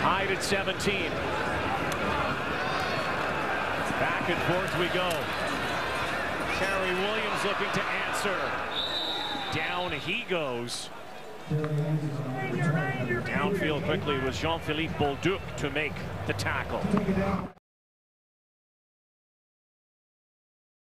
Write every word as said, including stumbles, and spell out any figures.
Tied at seventeen. Back and forth we go. Terry Williams looking to answer. Down he goes. Downfield quickly was Jean-Philippe Bolduc to make the tackle.